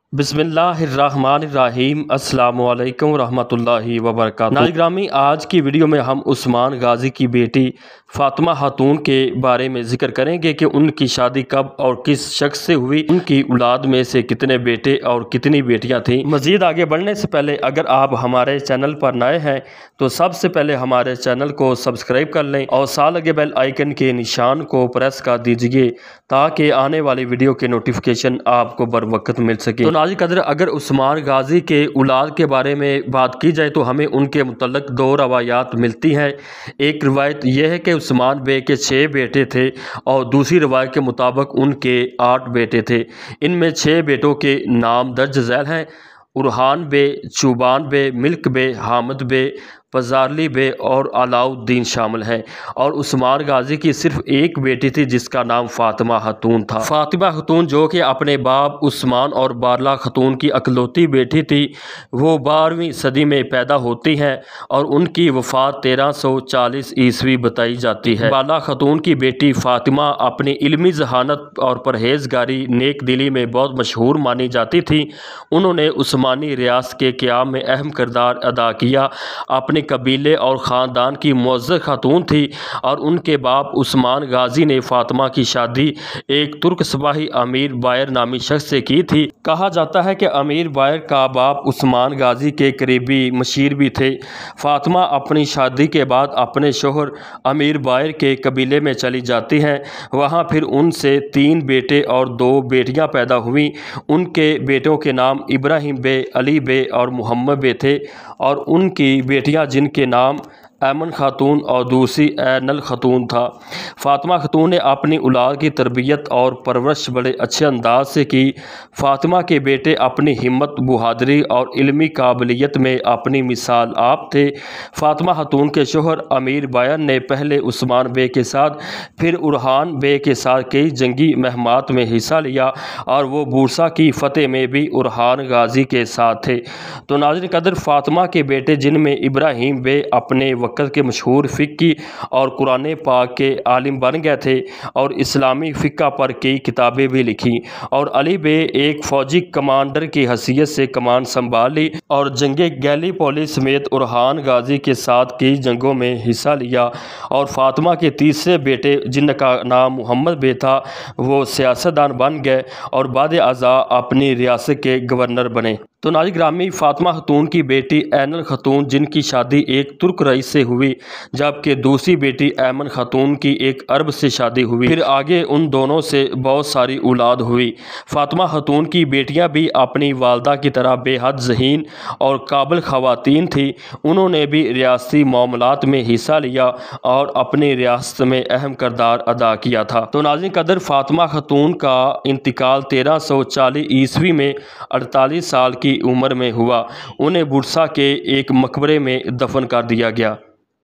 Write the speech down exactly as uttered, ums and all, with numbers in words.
बिस्मिल्लाहिर्रहमानिर्रहीम अस्सलामु अलैकुम रहमतुल्लाहि व बरकातुहू। नाज़रीन, आज की वीडियो में हम उस्मान गाजी की बेटी फ़ातिमा खातून के बारे में ज़िक्र करेंगे कि उनकी शादी कब और किस शख्स से हुई, उनकी औलाद में से कितने बेटे और कितनी बेटियां थीं। मज़ीद आगे बढ़ने से पहले अगर आप हमारे चैनल पर नए हैं तो सबसे पहले हमारे चैनल को सब्सक्राइब कर लें और साथ लगे बेल आइकन के निशान को प्रेस कर दीजिए ताकि आने वाली वीडियो के नोटिफिकेशन आपको बर वक्त मिल सके। तो नाज़रीन कदर, अगर उस्मान गाजी के औलाद के बारे में बात की जाए तो हमें उनके मुतल्लिक़ दो रवायात मिलती हैं। एक रवायत यह है कि उस्मान बे के छः बेटे थे और दूसरी रवायत के मुताबिक उनके आठ बेटे थे। इनमें छः बेटों के नाम दर्ज झैल हैं। उरहान बे, चुबान बे, मिल्क बे, हामिद बे, फजारली बे और अलाउद्दीन शामिल हैं। और उस्मान गाजी की सिर्फ एक बेटी थी जिसका नाम फ़ातिमा खातून था। फ़ातिमा खातून जो कि अपने बाप उस्मान और बारला खातून की अकलौती बेटी थी, वो बारहवीं सदी में पैदा होती हैं और उनकी वफ़ात तेरह सौ चालीस ईस्वी बताई जाती है। बारला खातून की बेटी फ़ातिमा अपनी इल्मी जहानत और परहेजगारी नेक दिली में बहुत मशहूर मानी जाती थी। उन्होंने उस्मानी रियासत के क़याम में अहम किरदार अदा किया। अपने कबीले और ख़ानदान की मुअज़्ज़ज़ खातून थी और उनके बाप उस्मान गाजी ने फ़ातिमा की शादी एक तुर्क सिपाही अमीर बायर नामी शख्स से की थी। कहा जाता है कि अमीर बायर का बाप उस्मान गाजी के करीबी मशीर भी थे। फ़ातिमा अपनी शादी के बाद अपने शोहर अमीर बायर के कबीले में चली जाती हैं। वहाँ फिर उनसे तीन बेटे और दो बेटियाँ पैदा हुईं। उनके बेटों के नाम इब्राहिम बे, अली बे और मोहम्मद बे थे और उनकी बेटियाँ जिनके नाम ऐमन खातून और दूसरी ऐनल खातून था। फ़ातिमा खातून ने अपनी औलाद की तरबियत और परवरिश बड़े अच्छे अंदाज से की। फ़ातिमा के बेटे अपनी हिम्मत, बहादुरी और इल्मी काबिलियत में अपनी मिसाल आप थे। फ़ातिमा खातून के शोहर अमीर बायर ने पहले उस्मान बे के साथ फिर उरहान बे के साथ कई जंगी महमात में हिस्सा लिया और वो बूरसा की फ़तेह में भी उरहान गाजी के साथ थे। तो नाज़रीन कदर, फ़ातिमा के बेटे जिनमें इब्राहिम बे अपने वक़्त के मशहूर फ़िक़्ही और कुरान पाक के आलिम बन गए थे और इस्लामी फ़िक़्ह पर कई किताबें भी लिखी। और अली बे एक फ़ौजी कमांडर की हैसियत से कमान संभाल ली और जंगे गैलीपोली समेत उरहान गाजी के साथ कई जंगों में हिस्सा लिया। और फ़ातिमा के तीसरे बेटे जिनका नाम मोहम्मद बे था, वो सियासतदान बन गए और बाद अज़ा अपनी रियासत के गवर्नर बने। तो नाज़रीन ग्रामी, फ़ातिमा खातून की बेटी ऐनल खातून जिनकी शादी एक तुर्क रईस से हुई, जबकि दूसरी बेटी ऐमन खातून की एक अरब से शादी हुई। फिर आगे उन दोनों से बहुत सारी औलाद हुई। फ़ातिमा खातून की बेटियां भी अपनी वालदा की तरह बेहद ज़हीन और काबिल ख़वातीन थी। उन्होंने भी रियासती मामलात में हिस्सा लिया और अपनी रियासत में अहम किरदार अदा किया था। तो नाज़रीन कदर, फ़ातिमा खातून का इंतकाल तेरह सौ चालीस ईस्वी में अड़तालीस साल की उम्र में हुआ। उन्हें बुरसा के एक मकबरे में दफन कर दिया गया।